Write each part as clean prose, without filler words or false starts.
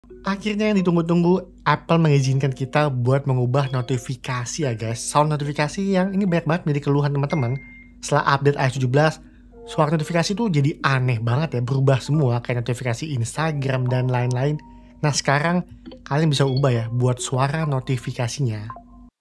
Akhirnya yang ditunggu-tunggu, Apple mengizinkan kita buat mengubah notifikasi ya guys. Sound notifikasi yang ini banyak banget menjadi keluhan teman-teman. Setelah update iOS 17, suara notifikasi tuh jadi aneh banget ya, berubah semua kayak notifikasi Instagram dan lain-lain. Nah sekarang kalian bisa ubah ya buat suara notifikasinya.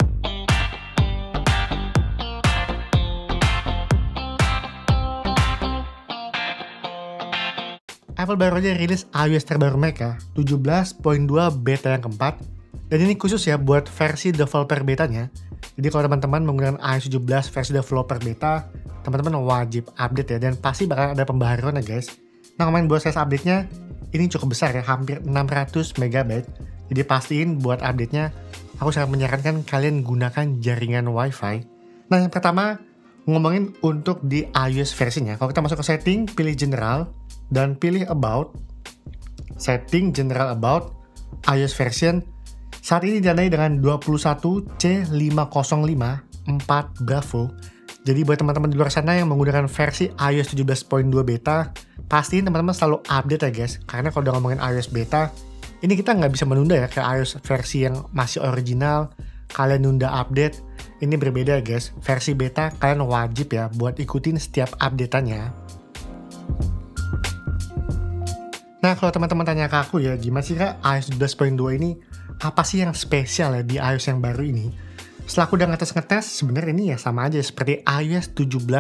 Apple baru aja rilis iOS terbaru mereka, 17.2 beta yang keempat. Dan ini khusus ya buat versi developer betanya. Jadi kalau teman-teman menggunakan iOS 17 versi developer beta, teman-teman wajib update ya. Dan pasti bakal ada pembaharuan ya guys. Nah ngomongin buat size update-nya, ini cukup besar ya, hampir 600 MB. Jadi pastiin buat update-nya, aku sangat menyarankan kalian gunakan jaringan WiFi. Nah yang pertama, ngomongin untuk di iOS versinya. Kalau kita masuk ke setting, pilih general, dan pilih about, setting general about, iOS version, saat ini ditandai dengan 21C505 4 Bravo. Jadi buat teman-teman di luar sana yang menggunakan versi iOS 17.2 beta, pastiin teman-teman selalu update ya guys, karena kalau udah ngomongin iOS beta, ini kita nggak bisa menunda ya ke iOS versi yang masih original, kalian nunda update, ini berbeda ya guys, versi beta kalian wajib ya buat ikutin setiap update-annya. Nah kalau teman-teman tanya ke aku ya, gimana sih kak iOS 17.2 ini, apa sih yang spesial ya di iOS yang baru ini? Setelah aku udah ngetes, sebenarnya ini ya sama aja seperti iOS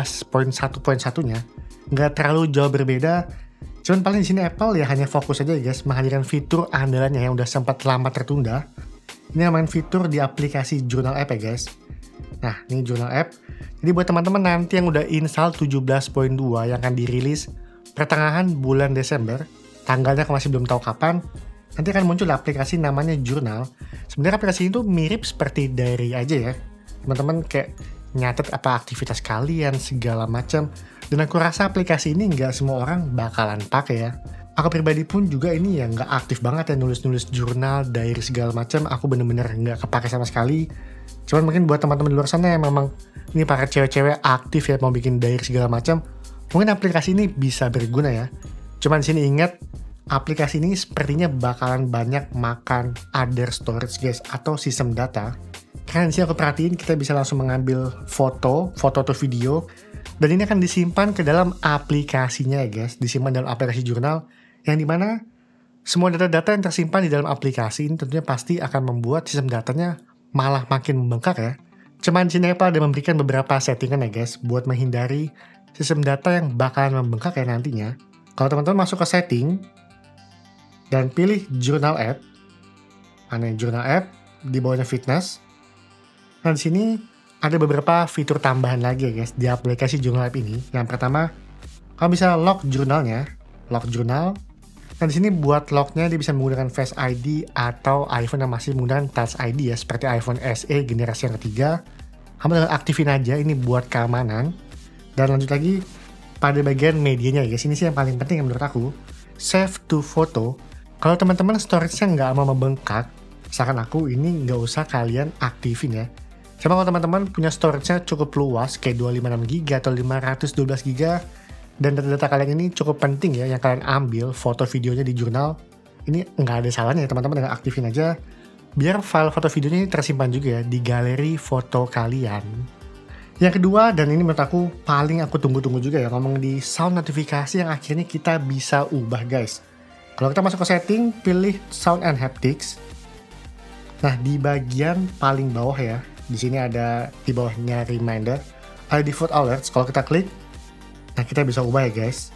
17.1.1-nya. Nggak terlalu jauh berbeda, cuman paling di sini Apple ya hanya fokus aja ya guys, menghadirkan fitur andalannya yang udah sempat lama tertunda. Ini namanya fitur di aplikasi Journal App ya guys. Nah ini Journal App, jadi buat teman-teman nanti yang udah install 17.2 yang akan dirilis pertengahan bulan Desember, tanggalnya aku masih belum tahu kapan, nanti akan muncul aplikasi namanya Journal. Sebenarnya aplikasi itu mirip seperti diary aja ya. Teman-teman kayak nyatet apa aktivitas kalian, segala macam. Dan aku rasa aplikasi ini nggak semua orang bakalan pakai ya. Aku pribadi pun juga ini ya nggak aktif banget ya nulis-nulis jurnal, diary segala macam. Aku bener-bener nggak kepake sama sekali. Cuman mungkin buat teman-teman di luar sana yang memang ini para cewek-cewek aktif ya mau bikin diary segala macam, mungkin aplikasi ini bisa berguna ya. Cuman di sini ingat, aplikasi ini sepertinya bakalan banyak makan other storage guys, atau sistem data. Karena di sini aku perhatiin kita bisa langsung mengambil foto atau video, dan ini akan disimpan ke dalam aplikasinya ya guys, disimpan dalam aplikasi jurnal, yang dimana semua data-data yang tersimpan di dalam aplikasi ini tentunya pasti akan membuat sistem datanya malah makin membengkak ya. Cuman di sini Apple ada memberikan beberapa settingan ya guys, buat menghindari sistem data yang bakalan membengkak ya nantinya. Kalau teman-teman masuk ke setting dan pilih Journal App, mana Journal App, di bawahnya Fitness. Nah di sini ada beberapa fitur tambahan lagi ya guys di aplikasi Journal App ini. Yang pertama, kamu bisa lock jurnalnya, lock jurnal. Nah di sini buat locknya dia bisa menggunakan Face ID atau iPhone yang masih menggunakan Touch ID ya, seperti iPhone SE generasi yang ketiga. Kamu tinggal aktifin aja ini buat keamanan. Dan lanjut lagi pada bagian medianya guys, ini sih yang paling penting menurut aku, save to photo. Kalau teman-teman storage-nya nggak mau membengkak, misalkan aku ini nggak usah kalian aktifin ya. Cuma kalau teman-teman punya storage-nya cukup luas, kayak 256GB atau 512GB, dan data-data kalian ini cukup penting ya, yang kalian ambil foto videonya di jurnal, ini nggak ada salahnya ya teman-teman dengan aktifin aja, biar file foto videonya ini tersimpan juga ya di galeri foto kalian. Yang kedua, dan ini menurut aku paling aku tunggu-tunggu juga ya, ngomong di sound notifikasi yang akhirnya kita bisa ubah guys. Kalau kita masuk ke setting, pilih sound and haptics. Nah di bagian paling bawah ya, di sini ada di bawahnya reminder, ada default alerts. Kalau kita klik, nah kita bisa ubah ya guys.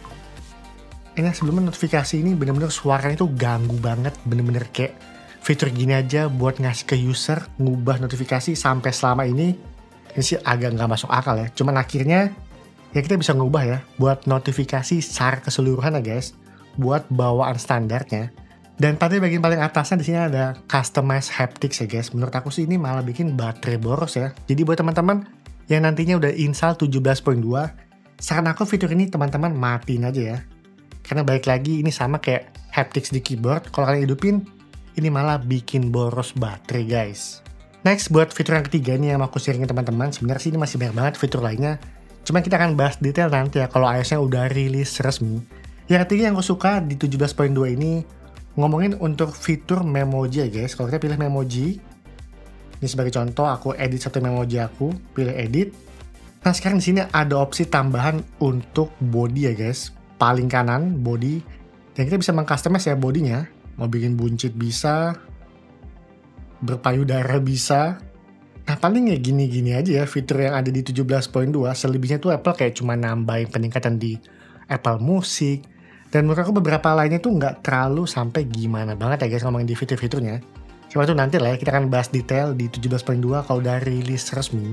Ini sebelumnya notifikasi ini bener-bener suaranya tuh ganggu banget, bener-bener kayak fitur gini aja buat ngasih ke user, ngubah notifikasi sampai selama ini sih agak nggak masuk akal ya. Cuman akhirnya ya kita bisa ngubah ya buat notifikasi secara keseluruhan ya guys, buat bawaan standarnya. Dan pada bagian paling atasnya di sini ada customize haptics ya guys. Menurut aku sih ini malah bikin baterai boros ya. Jadi buat teman-teman yang nantinya udah install 17.2, saran aku fitur ini teman-teman matiin aja ya. Karena balik lagi ini sama kayak haptics di keyboard, kalau kalian hidupin ini malah bikin boros baterai guys. Next, buat fitur yang ketiga ini yang aku sharingin teman-teman, sebenarnya sih ini masih banyak banget fitur lainnya. Cuma kita akan bahas detail nanti ya kalau iOS-nya udah rilis resmi. Yang ketiga yang aku suka di 17.2 ini, Ngomongin untuk fitur memoji ya guys, kalau kita pilih memoji, ini sebagai contoh aku edit satu memoji aku, pilih edit. Nah sekarang di sini ada opsi tambahan untuk body ya guys, paling kanan body, dan kita bisa mengcustomize ya bodinya, mau bikin buncit bisa, berpayudara bisa. Nah paling ya gini-gini aja ya fitur yang ada di 17.2, selebihnya tuh Apple kayak cuma nambahin peningkatan di Apple Music, dan menurut aku beberapa lainnya tuh nggak terlalu sampai gimana banget ya guys ngomongin di fitur-fiturnya. Cuma tuh nanti lah ya, kita akan bahas detail di 17.2 kalau udah rilis resmi.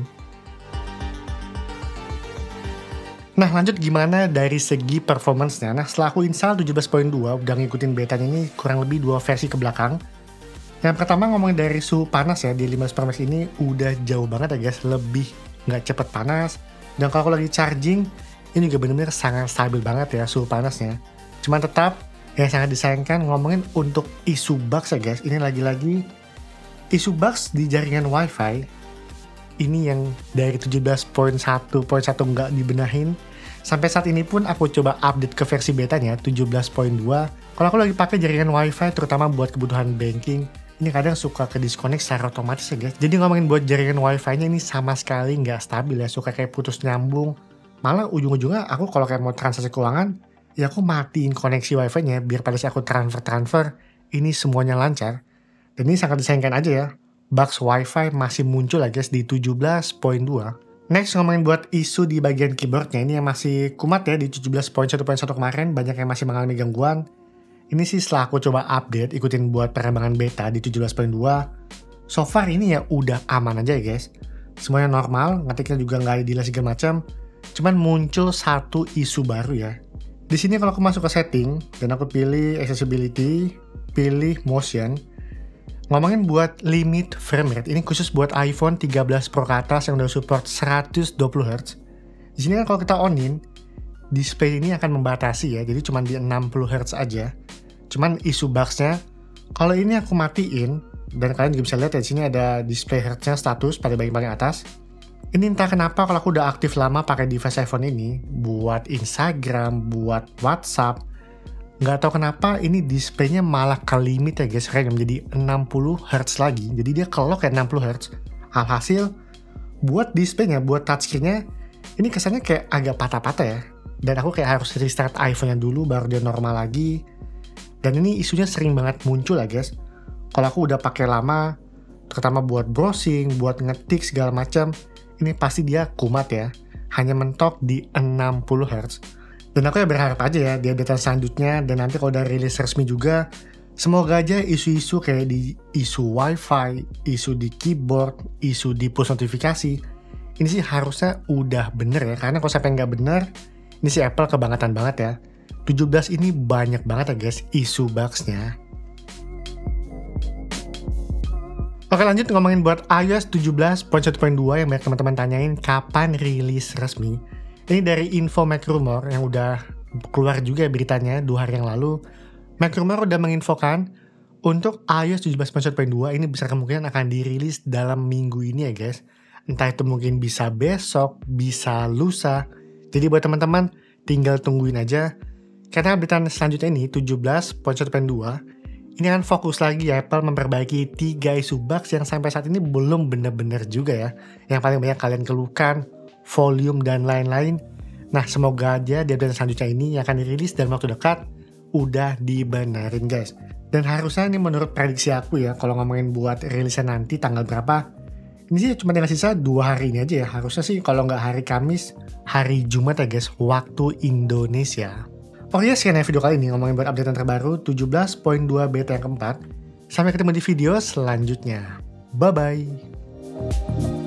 Nah lanjut gimana dari segi performance-nya. Nah setelah aku install 17.2, udah ngikutin betanya ini kurang lebih 2 versi ke belakang. Yang pertama ngomongin dari suhu panas ya, di 15 Pro Max ini udah jauh banget ya guys, lebih nggak cepet panas. Dan kalau aku lagi charging, ini juga bener-bener sangat stabil banget ya suhu panasnya. Cuman tetap, yang sangat disayangkan ngomongin untuk isu bugs ya guys, ini lagi-lagi isu bugs di jaringan Wi-Fi. Ini yang dari 17.1.1 nggak dibenahin. Sampai saat ini pun aku coba update ke versi betanya 17.2. Kalau aku lagi pakai jaringan Wi-Fi terutama buat kebutuhan banking, ini kadang suka ke disconnect secara otomatis ya guys. Jadi ngomongin buat jaringan Wi-Fi-nya ini sama sekali nggak stabil ya, suka kayak putus nyambung. Malah ujung-ujungnya aku kalau kayak mau transaksi keuangan, ya aku matiin koneksi Wi-Fi-nya biar pada saat aku transfer, ini semuanya lancar. Dan ini sangat disayangkan aja ya, bugs Wi-Fi masih muncul ya guys di 17.2. Next ngomongin buat isu di bagian keyboardnya, ini yang masih kumat ya di 17.1.1 kemarin, banyak yang masih mengalami gangguan. Ini sih setelah aku coba update, ikutin buat perkembangan beta di 17.2, so far ini ya udah aman aja ya guys. Semuanya normal, ngetiknya juga nggak ada delay segala macam. Cuman muncul satu isu baru ya. Di sini kalau aku masuk ke setting, dan aku pilih accessibility, pilih motion, ngomongin buat limit frame rate, ini khusus buat iPhone 13 Pro ke atas yang udah support 120 Hz. Di sini kan kalau kita on-in, display ini akan membatasi ya, jadi cuma di 60 Hz aja. Cuman isu bugs-nya, kalau ini aku matiin, dan kalian juga bisa lihat ya di sini ada display Hz-nya status pada bagian paling atas. Ini entah kenapa kalau aku udah aktif lama pakai device iPhone ini, buat Instagram, buat WhatsApp, nggak tahu kenapa ini displaynya malah ke limit ya guys, kayak menjadi 60 Hz lagi. Jadi dia kelok kayak 60 Hz. Alhasil, buat displaynya, buat touchscreen-nya, ini kesannya kayak agak patah-patah ya. Dan aku kayak harus restart iPhone-nya dulu baru dia normal lagi. Dan ini isunya sering banget muncul ya guys. Kalau aku udah pakai lama, terutama buat browsing, buat ngetik segala macam, ini pasti dia kumat ya. Hanya mentok di 60 Hz. Dan aku ya berharap aja ya di update selanjutnya, dan nanti kalau udah rilis resmi juga, semoga aja isu-isu kayak di isu Wi-Fi, isu di keyboard, isu di push notifikasi, ini sih harusnya udah bener ya. Karena kalau sampai nggak bener, ini sih Apple kebangetan banget ya. 17 ini banyak banget ya guys isu bugs-nya. Oke lanjut ngomongin buat iOS 17.1.2 yang banyak teman-teman tanyain kapan rilis resmi. Ini dari info MacRumor yang udah keluar juga beritanya 2 hari yang lalu. MacRumor udah menginfokan untuk iOS 17.1.2 ini besar kemungkinan akan dirilis dalam minggu ini ya guys. Entah itu mungkin bisa besok, bisa lusa. Jadi buat teman-teman tinggal tungguin aja. Karena berita selanjutnya ini 17.1.2 ini akan fokus lagi ya Apple memperbaiki 3 isu bugs yang sampai saat ini belum bener-bener juga ya. Yang paling banyak kalian keluhkan, volume dan lain-lain. Nah semoga aja di update selanjutnya ini yang akan dirilis dalam waktu dekat udah dibenerin guys. Dan harusnya ini menurut prediksi aku ya, kalau ngomongin buat rilisnya nanti tanggal berapa, ini sih cuma tinggal sisa 2 hari ini aja ya. Harusnya sih kalau nggak hari Kamis, hari Jumat ya guys, waktu Indonesia. Oke ya, sekian ya video kali ini ngomongin buat update terbaru 17.2 beta yang keempat. Sampai ketemu di video selanjutnya. Bye-bye.